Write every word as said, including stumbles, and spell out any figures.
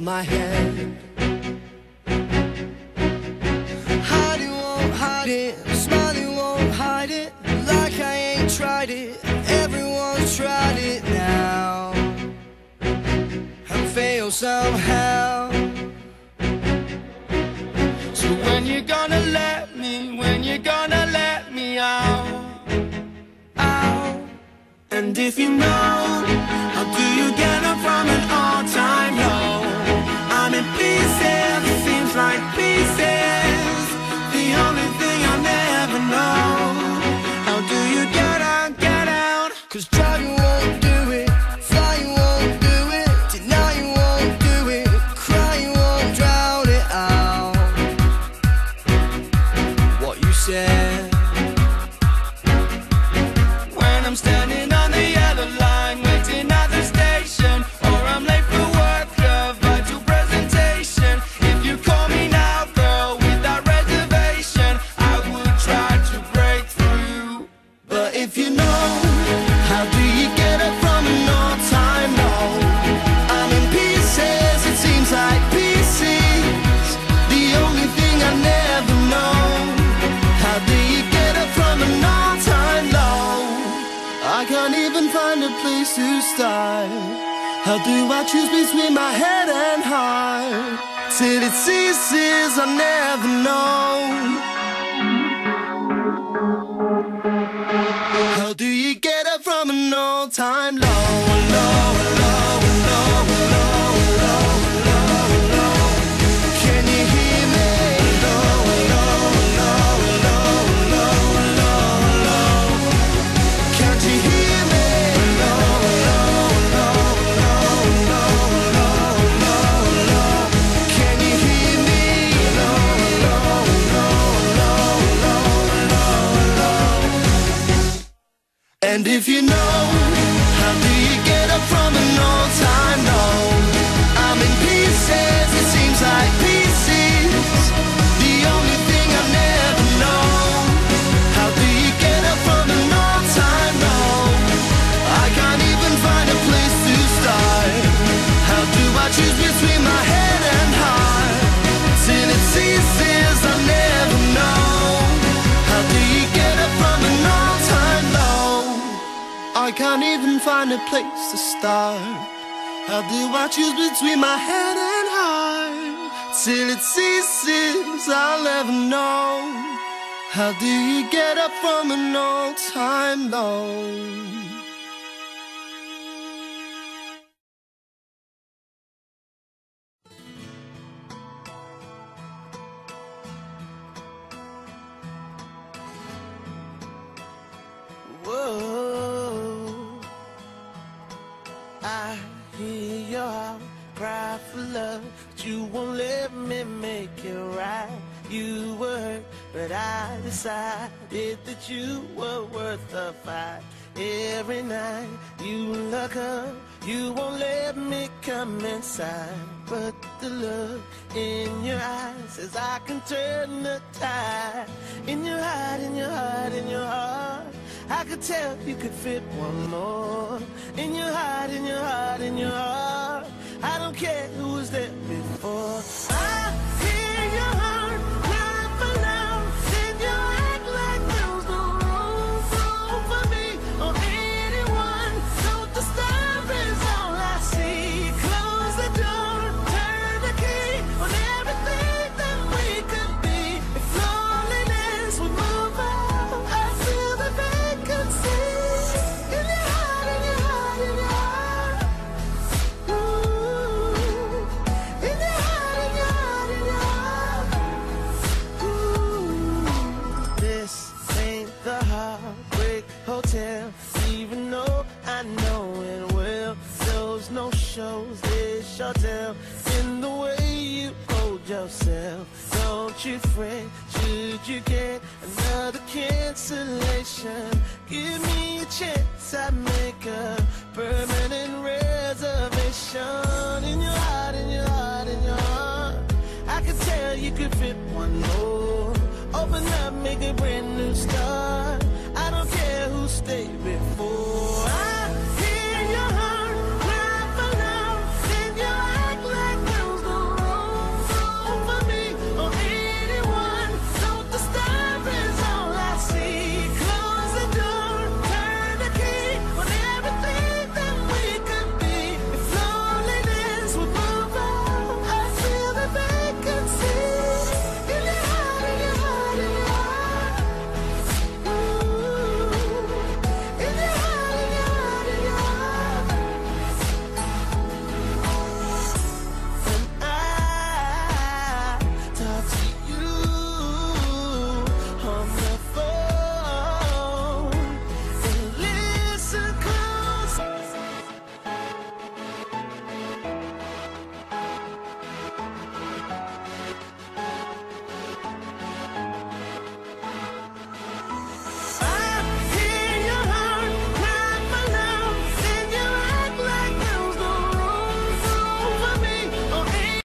my head. Hide it, won't hide it, smile it, won't hide it, like I ain't tried it. Everyone's tried it now and failed somehow. So when you gonna let me, when you gonna let me out, out? And if you know, how do you get up from an all-time low? I'm in pieces, it seems like pieces, the only thing I'll never know. How do you get out, get out? Cause driving won't do it, flying won't do it, denying won't do it, crying won't drown it out. What you said. When I'm standing on the yellow line, waiting at the station, or I'm late for work, a vital presentation. If you call me now, girl, without reservation, I would try to break through. But if you know, how do you get up from an all-time low? I'm in pieces, it seems like pieces, the only thing I never know. How do you get up from an all-time low? I can't even find a place to start. How do I choose between my head and heart? Till it ceases, I never know. How do you get up from an all-time low? Low, low, low, low, low, low, low. Can you hear me? Low, low, low, low, low, low, low. Can't you hear me? Low, low, low, low, low, low, low, low. Can you hear me? Low, low, low, low, low, low, low. And if you know, how do you get up from an all-time low? I'm in pieces, it seems like pieces, the only thing I never know. How do you get up from an all-time low? I can't even find a place to start. How do I choose between my head and heart? Till it ceases, I never know. How do you get up from an all-time low? I can't even find a place to start. How do I choose between my head and heart? Till it ceases, I'll never know. How do you get up from an all-time low? Whoa, I hear your heart cry for love, but you won't let me make it right. You were hurt, but I decided that you were worth a fight. Every night you look up, you won't let me come inside. But the look in your eyes says I can turn the tide. In your heart, in your heart, in your heart, I could tell you could fit one more. In your heart, in your heart, in your heart, I don't care who was there before. I hear your heart cry for love, then you act like there was no room, room for me or anyone. So the star is all I see. Close the door, turn the key on everything that we could be. If loneliness would move out, I feel the vacancy. In your heart, in your heart, in your heart. Ooh. In your heart, in your heart, in your heart. Ooh. This ain't the Heartbreak Hotel, even though I know it well. There's no shows, this your tell in the way you hold yourself. Don't you fret, should you get another cancellation? Give me a chance, I make a permanent reservation. In your heart, in your heart, in your heart, I could tell you could fit one more. Open up, make a brand new start.